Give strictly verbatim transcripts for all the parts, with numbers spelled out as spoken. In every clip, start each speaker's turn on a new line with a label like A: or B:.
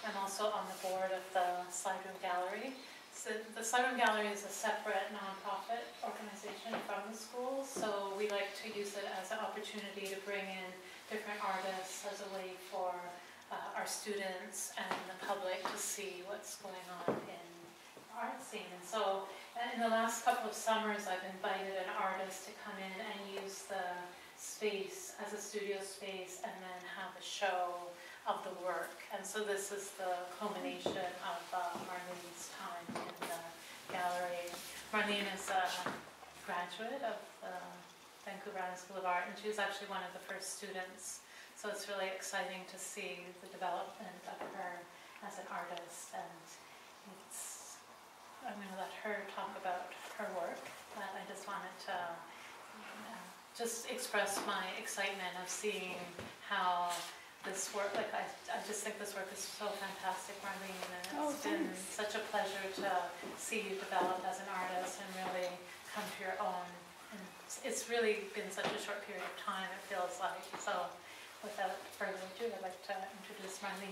A: I'm also on the board of the Slide Room Gallery. So the Slide Room Gallery is a separate nonprofit organization from the school, so we like to use it as an opportunity to bring in different artists as a way for uh, our students and the public to see what's going on in the art scene. And so in the last couple of summers, I've invited an artist to come in and use the space as a studio space and then have a show of the work. And so this is the culmination of uh, Marlene's time in the gallery. Marlene is a graduate of the Vancouver Island School of Art, and she was actually one of the first students. So it's really exciting to see the development of her as an artist, and it's, I'm going to let her talk about her work, but I just wanted to uh, just express my excitement of seeing how this work, like I, I just think this work is so fantastic, Marlene, and it's
B: oh,
A: been such a pleasure to see you develop as an artist and really come to your own. And it's, it's really been such a short period of time, it feels like. So without further ado, I'd like to introduce Marlene.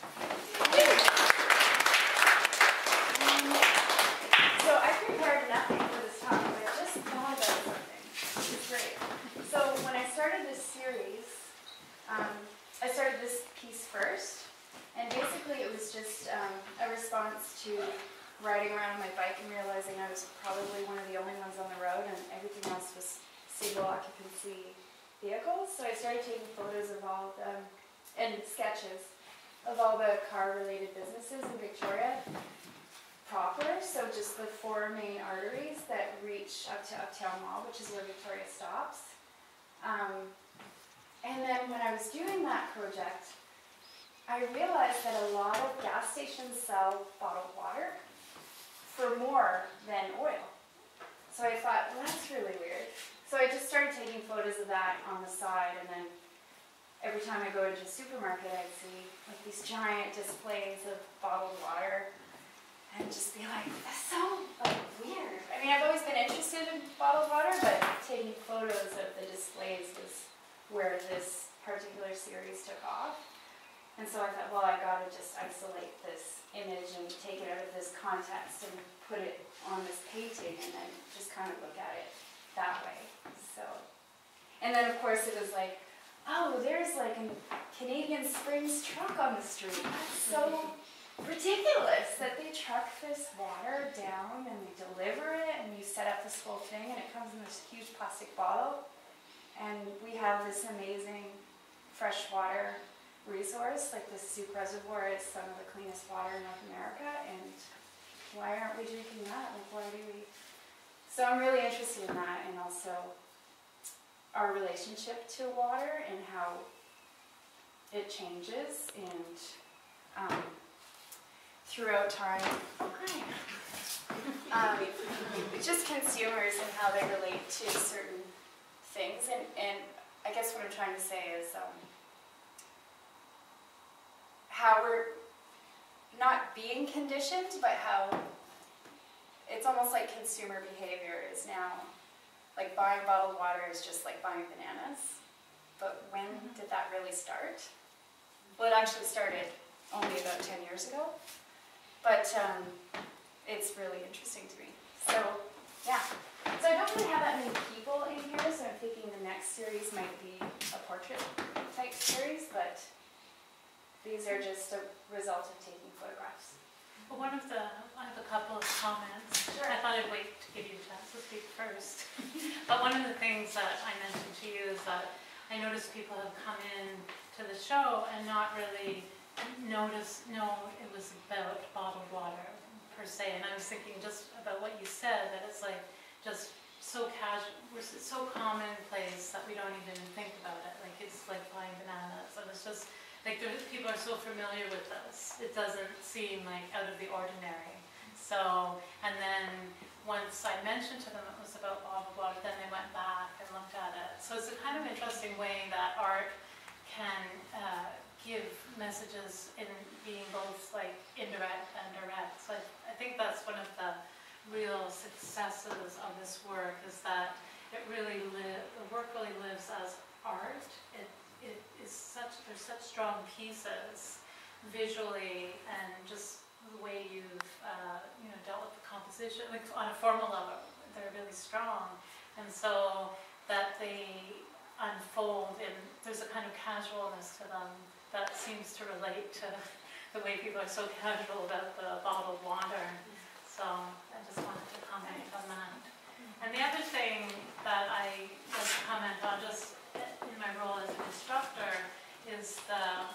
B: Um, so I prepared nothing for this talk, but I just thought about something, which is great. So when I started this series, um, I started this piece first, and basically it was just um, a response to riding around on my bike and realizing I was probably one of the only ones on the road and everything else was single occupancy vehicles. So I started taking photos of all the, and sketches of all the car-related businesses in Victoria proper, so just the four main arteries that reach up to Uptown Mall, which is where Victoria stops. Um, And then when I was doing that project, I realized that a lot of gas stations sell bottled water for more than oil. So I thought, well, that's really weird. So I just started taking photos of that on the side, and then every time I go into a supermarket, I'd see like these giant displays of bottled water and just be like, that's so like weird. I mean, I've always been interested in bottled water, but taking photos of the displays was where this particular series took off. And so I thought, well, I gotta just isolate this image and take it out of this context and put it on this painting and then just kind of look at it that way. So, and then of course it was like, oh, there's like a Canadian Springs truck on the street. That's so ridiculous that they truck this water down and they deliver it and you set up this whole thing and it comes in this huge plastic bottle. And we have this amazing freshwater resource, like the Soup Reservoir is some of the cleanest water in North America, and why aren't we drinking that? Like, why do we? So I'm really interested in that, and also our relationship to water and how it changes, and um, throughout time, um, just consumers and how they relate to certain things, and, and I guess what I'm trying to say is um, how we're not being conditioned, but how it's almost like consumer behavior is now, like buying bottled water is just like buying bananas. But when mm-hmm. did that really start? Well, it actually started only about ten years ago, but um, it's really interesting to me. So, yeah. So I don't really have that many people in here, so I'm thinking the next series might be a portrait type series, but these are just a result of taking photographs.
A: Well, one of the, I have a couple of comments.
B: Sure.
A: I thought I'd wait to give you a chance to speak first. But one of the things that I mentioned to you is that I noticed people have come in to the show and not really notice, know it was about bottled water per se. And I was thinking just about what you said, that it's like, just so casual, we're so commonplace that we don't even think about it. Like it's like buying bananas, and it's just like there, people are so familiar with this. It doesn't seem like out of the ordinary. So, and then once I mentioned to them it was about bottled water, then they went back and looked at it. So it's a kind of interesting way that art can uh, give messages in being both like indirect and direct. So I, I think that's one of the real successes of this work, is that it really live, the work really lives as art. It, it is such, there's such strong pieces, visually and just the way you've uh, you know, dealt with the composition, like on a formal level, they're really strong. And so that they unfold in, there's a kind of casualness to them that seems to relate to the way people are so casual about the bottled water. So I just wanted to comment on that. And the other thing that I want to comment on, just in my role as an instructor, is the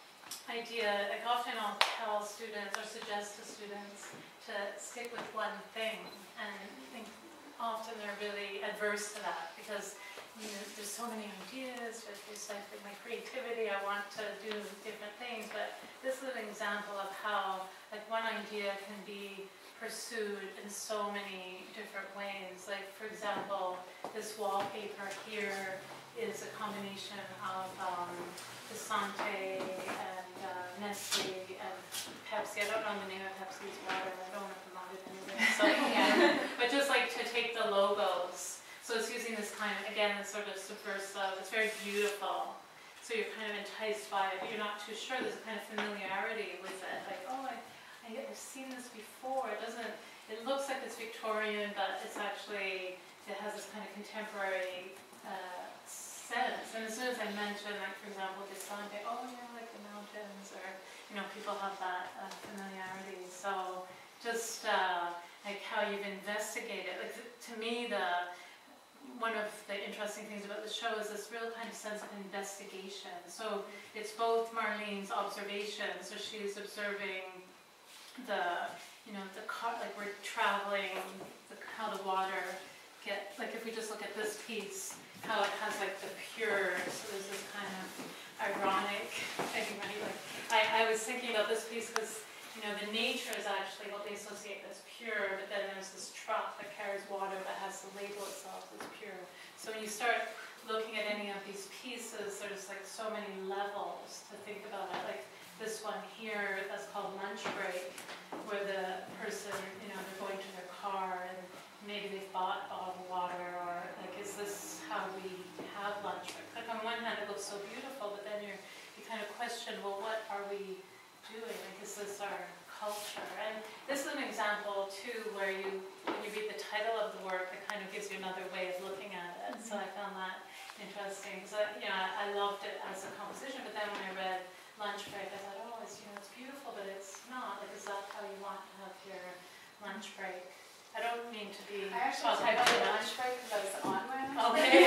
A: idea, like often I'll tell students or suggest to students to stick with one thing, and I think often they're really adverse to that because you know, there's so many ideas, but there's like my creativity, I want to do different things, but this is an example of how like one idea can be pursued in so many different ways. Like for example, this wallpaper here is a combination of um, Desante and uh, Nestle and Pepsi. I don't know the name of Pepsi's water, I don't want to promote it anyway. So, yeah. But just like to take the logos. So it's using this kind of, again, this sort of subversive, it's very beautiful. So you're kind of enticed by it, but you're not too sure. There's a kind of familiarity with it. Like, oh, I, I've seen this before. It doesn't, it looks like it's Victorian, but it's actually, it has this kind of contemporary uh, sense. And as soon as I mention, like, for example, Desante, oh, yeah, like the mountains, or, you know, people have that uh, familiarity. So just uh, like how you've investigated. Like, to me, the one of the interesting things about the show is this real kind of sense of investigation. So it's both Marlene's observation, so she's observing the, you know, the car, like we're traveling, the, how the water get, like if we just look at this piece, how it has like the pure, so there's this kind of ironic, like, I, I was thinking about this piece because, you know, the nature is actually what they associate as pure, but then there's this truck that carries water that has the label itself as pure. So when you start looking at any of these pieces, there's like so many levels to think about it. Like this one here, that's called lunch break, where the person, you know, they're going to their car and maybe they've bought bottled water, or like, is this how we have lunch break? Like on one hand it looks so beautiful, but then you're, you kind of question, well, what are we doing? Like, is this our culture? And this is an example too where you, when you read the title of the work, it kind of gives you another way of looking at it. Mm-hmm. So I found that interesting. So you know, I, I loved it as a composition, but then when I read Lunch Break, I thought, oh, it's, you know, it's beautiful, but it's not. Like, is that how you want to have your lunch break? I don't mean to be.
B: I actually took my lunch break because I was on my lunch break. Okay.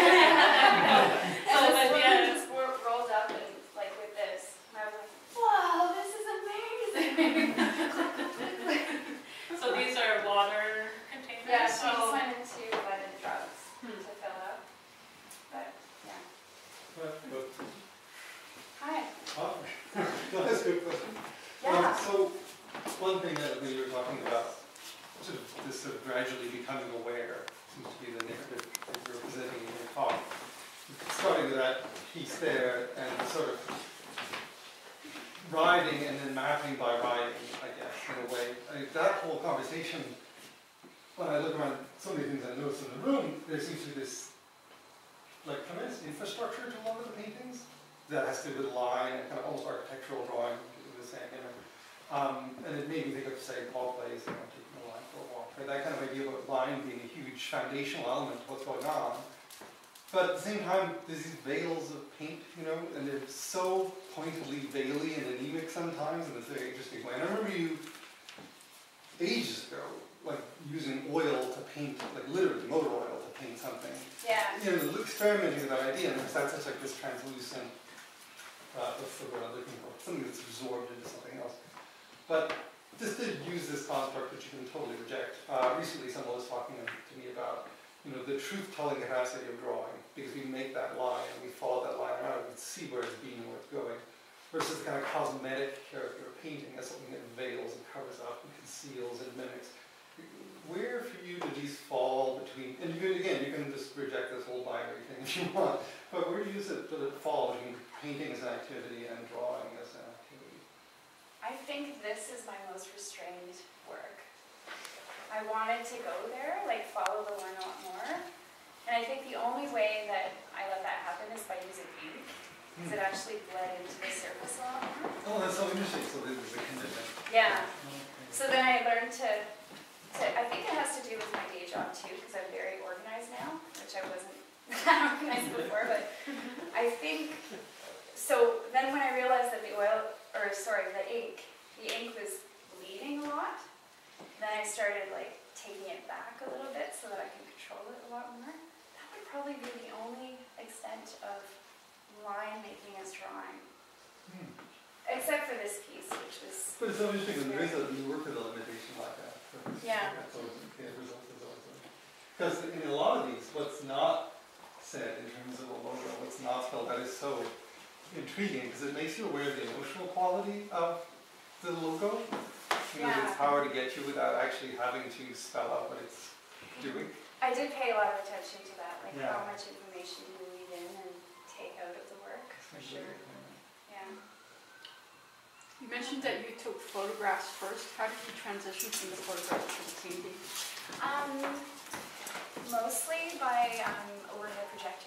B: So but yeah, just rolled up and like with this, and I was like, wow, this is amazing.
A: So these are water containers?
B: Yeah, she
A: so
B: just went into leaded drugs hmm. to fill up. But, yeah.
C: Well, but
B: hi.
C: Oh, no, that's a good question.
B: Yeah.
C: Um, so, one thing that when you were talking about sort of this sort of gradually becoming aware seems to be the narrative that you're presenting in your talk. Starting with that piece there and sort of riding and then mapping by riding, I guess, in a way. I mean, that whole conversation, when I look around some of the things I notice in the room, there seems to be this like tremendous infrastructure to a lot of the paintings that has to do with line and kind of almost architectural drawing, the same, you know. Um, and it made me think of, say, Paul Clay's, you know, taking a line for a walk. Right? That kind of idea about line being a huge foundational element to what's going on. But at the same time, there's these veils of paint, you know, and they're so pointedly veily and anemic sometimes in this very interesting way. And I remember you, ages ago, like using oil to paint, like literally motor oil to paint something. Yeah. You know, experimenting with that idea, and that's such like this translucent, uh, what's the word I'm looking for? Something that's absorbed into something else. But just to use this construct that you can totally reject. Uh, recently someone was talking to me about, you know, the truth-telling capacity of drawing, because we make that line and we follow that line around, we can see where it's being and where it's going, versus the kind of cosmetic character of painting as something that veils and covers up and conceals and mimics. Where for you do these fall between, and you can, again, you can just reject this whole binary thing if you want, but where do you does it, does it fall between painting as an activity and drawing as an activity?
B: I think this is my most restrained work. I wanted to go there, like follow the one a lot more. And I think the only way that I let that happen is by using ink, because it actually bled into the surface a lot more.
C: Oh, that's so interesting. So the
B: Yeah.
C: Okay.
B: So then I learned to, to, I think it has to do with my day job too, because I'm very organized now, which I wasn't organized before, but I think, so then when I realized that the oil, or sorry, the ink, the ink was bleeding a lot, then I started like taking it back a little bit so that I can control it a lot more. That would probably be the only extent of line making as drawing.
C: Hmm.
B: Except for this piece, which was...
C: But it's so interesting when there is a, you work with a limitation like that. So
B: Yeah.
C: That's always, the end result is always good. Because in a lot of these, what's not said in terms of a logo, what's not spelled out is so intriguing because it makes you aware of the emotional quality of the logo. You know,
B: Yeah.
C: its power to get you without actually having to spell out what it's doing.
B: I did pay a lot of attention to that, like
C: Yeah.
B: how much information do you leave in and take out of the work, for sure. Yeah.
D: You mentioned that you took photographs first. How did you transition from the photographs to the painting?
B: Um, mostly by um, a word of projector.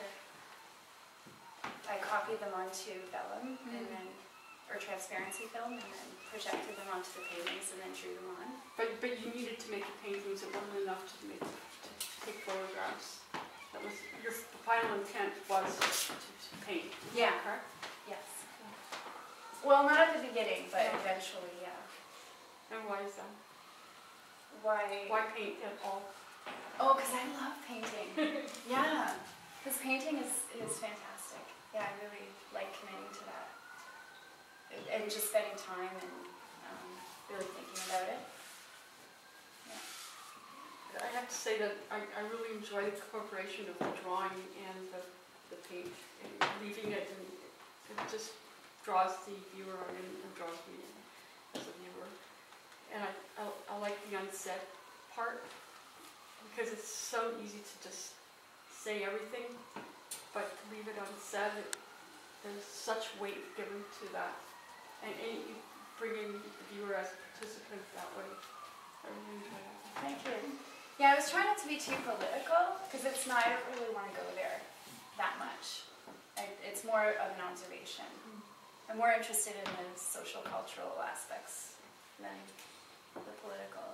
B: I copied them onto vellum and
D: Mm.
B: then, or transparency film, and then projected them onto the paintings and then drew them on.
D: But but you needed to make the paintings. It wasn't enough to make to take photographs. That was your final intent was to, to paint.
B: Yeah.
D: Correct.
B: Yes. Well, not at the beginning, but
D: No.
B: eventually, yeah.
D: And why is that?
B: Why?
D: Why paint at all?
B: Oh, because I love painting. Yeah. Because painting is, is fantastic. Yeah, I really like committing to that. And just spending time and um, really thinking about it.
D: I have to say that I, I really enjoy the incorporation of the drawing and the, the paint and leaving it, and it just draws the viewer in and draws me in as a viewer. And I, I, I like the unsaid part because it's so easy to just say everything, but to leave it unsaid, it, there's such weight given to that. And, and you bring in the viewer as a participant that way. I really enjoy that.
B: Thank you. Yeah, I was trying not to be too political, because it's not, I don't really want to go there that much. I, it's more of an observation. I'm more interested in the social cultural aspects than the political.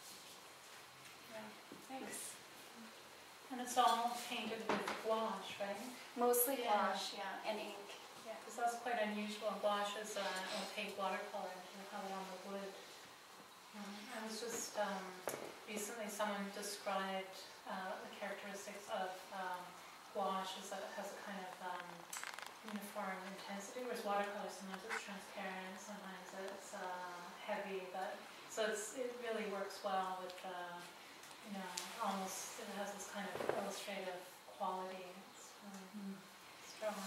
B: Yeah, thanks.
A: And it's all painted with gouache, right?
B: Mostly
A: Yeah.
B: gouache, yeah, and ink.
A: Yeah, because that's quite unusual. Gouache is uh, an opaque watercolor, and you have it on the wood. Um, I was just, um, recently someone described uh, the characteristics of um, gouache is that it has a kind of um, uniform intensity, whereas watercolor sometimes it's transparent, sometimes it's uh, heavy, but so it's, it really works well with the, you know, almost, it has this kind of illustrative quality. It's um, strong.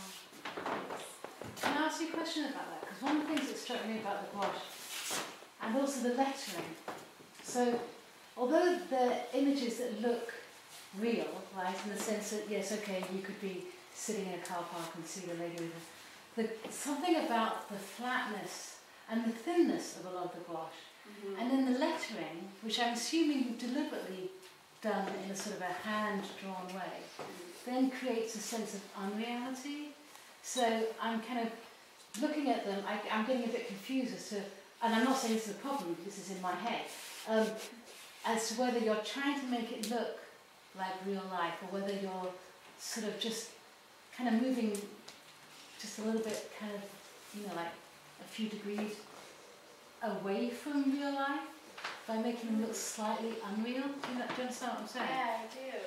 E: Can I ask you a question about that? Because one of the things that struck me about the gouache, and also the lettering, so although the images that look real, right, in the sense that, yes, okay, you could be sitting in a car park and see the lady with the, the something about the flatness and the thinness of a lot of the gouache,
D: Mm-hmm.
E: and then the lettering, which I'm assuming you've deliberately done in a sort of a hand-drawn way, then creates a sense of unreality. So I'm kind of looking at them, I, I'm getting a bit confused as to, and I'm not saying this is a problem, this is in my head, um, as to whether you're trying to make it look like real life or whether you're sort of just kind of moving just a little bit kind of, you know, like a few degrees away from real life by making them look slightly unreal. Do you, know, do you understand what I'm saying?
B: Yeah, I do.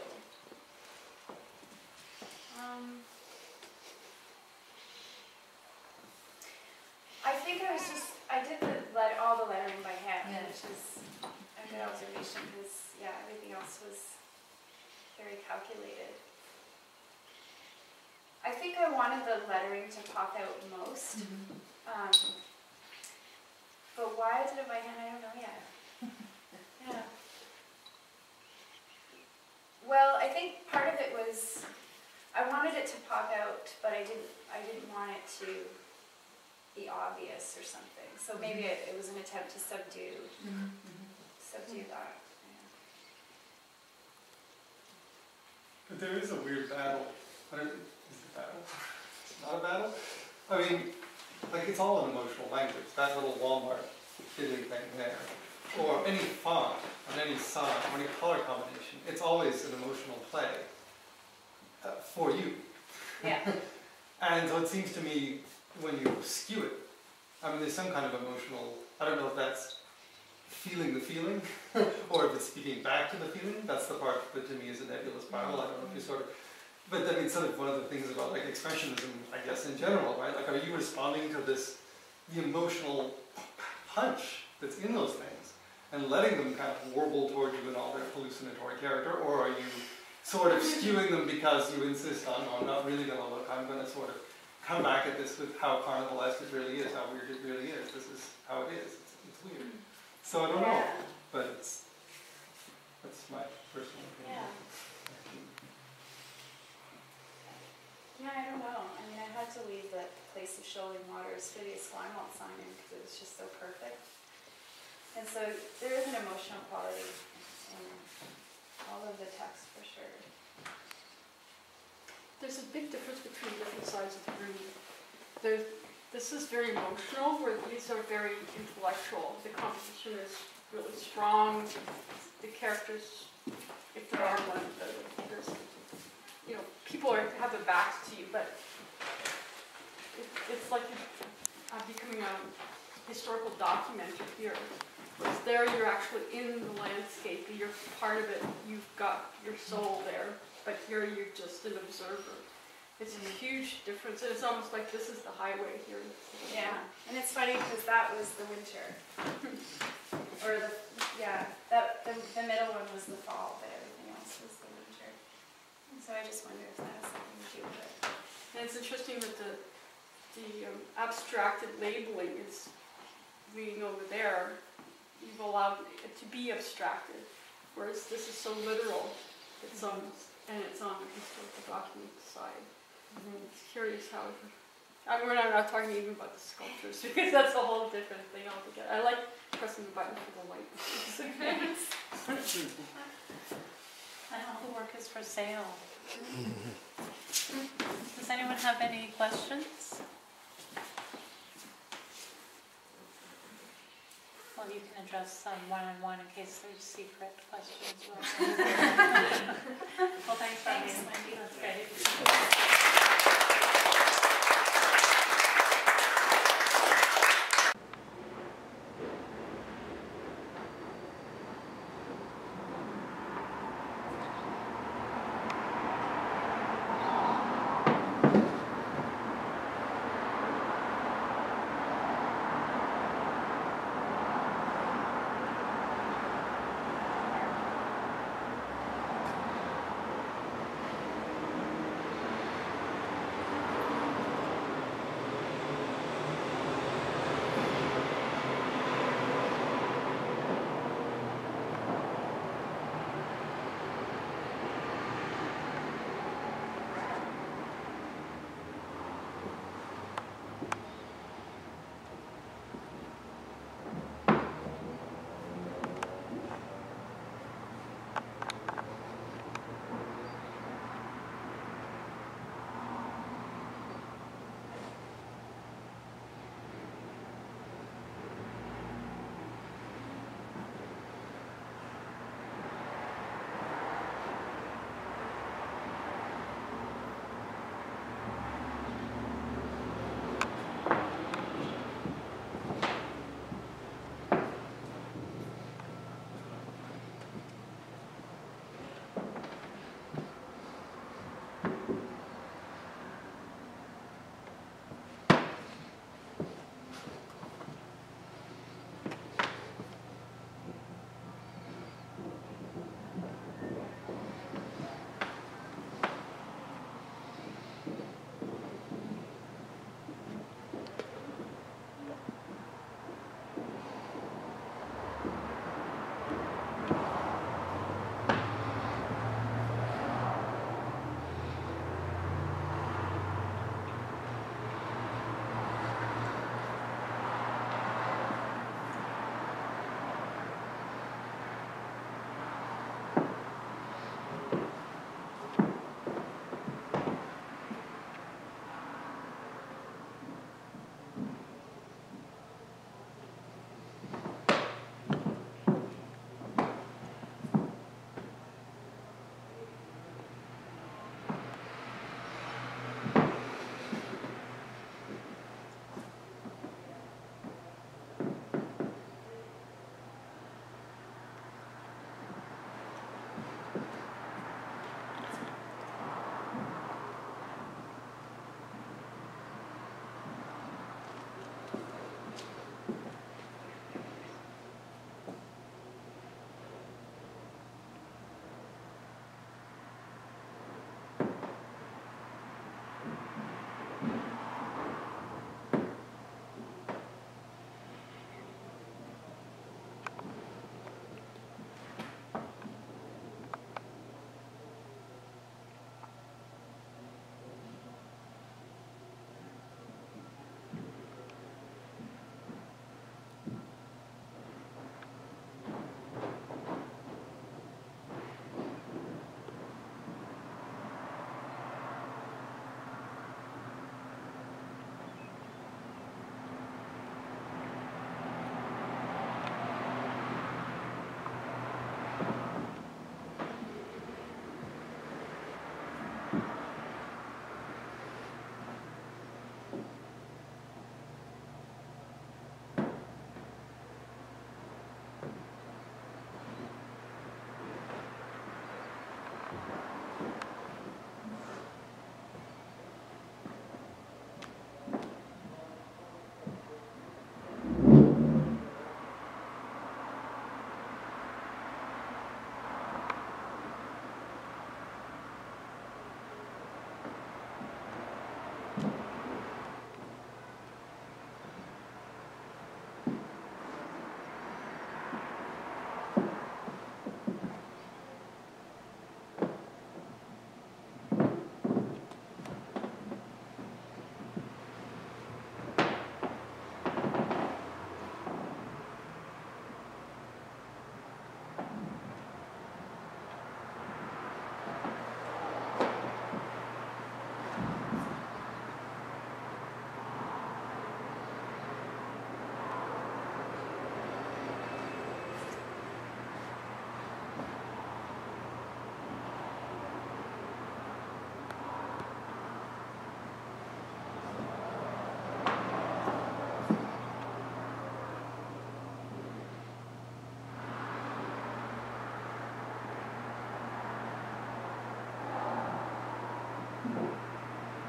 B: Um, I think I was just, I did the let, all the lettering by hand,
E: Yeah.
B: which is a good observation because, yeah, everything else was very calculated. I think I wanted the lettering to pop out most.
E: Mhm.
B: Um, but why I did it by hand, I don't know yet. Yeah. Well, I think part of it was I wanted it to pop out, but I didn't. I didn't want it to be obvious or something. So maybe it, it was an attempt to subdue,
E: Mhm.
B: subdue that.
C: But there is a weird battle. I don't, is it a battle? It's not a battle? I mean, like it's all an emotional language. That little Walmart fiddly thing there, or any font, or any sign, or any color combination, it's always an emotional play uh, for you.
A: Yeah.
C: And so it seems to me, when you skew it, I mean, there's some kind of emotional, I don't know if that's feeling the feeling, or if it's speaking back to the feeling. That's the part that to me is a nebulous spiral. I don't know if you sort of, but I mean, sort of one of the things about like expressionism, I guess, in general, right? Like, are you responding to this, the emotional punch that's in those things, and letting them kind of warble toward you in all their hallucinatory character, or are you sort of skewing them because you insist on, no, I'm not really going to look, I'm going to sort of come back at this with how carnivalesque it really is, how weird it really is, this is how it is, it's, it's weird. So I don't know, but it's, that's my personal opinion.
B: Yeah. Yeah, I don't know. I mean, I had to leave the place of shoaling water's hideous Weinwald sign in because it was just so perfect. And so there is an emotional quality in all of the text for sure.
D: There's a big difference between different sides of the room. There's, this is very emotional, where these are very intellectual. The composition is really strong. The characters, if there are one, there's, you know, people are, have their backs to you, but it, it's like uh, becoming a historical documenter here. Whereas there you're actually in the landscape, you're part of it, you've got your soul there, but here you're just an observer. It's a huge difference, and it's almost like this is the highway here.
B: Yeah, and it's funny because that was the winter. Or the, yeah, that the, the middle one was the fall, but everything else was the winter. And so I just wonder if that has something to do with it.
D: And it's interesting that the, the um, abstracted labeling is being over there. You've allowed it to be abstracted, whereas this is so literal. It's on, and it's on the historical document side. Mm-hmm. It's curious how. I mean, we're not, not talking even about the sculptures because that's a whole different thing altogether. I like pressing the button for the light.
A: And all the work is for sale. Does anyone have any questions? Well, you can address some one-on-one in case there's secret questions. Well, thanks for having me. That's great.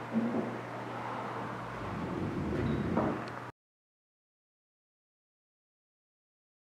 C: Um,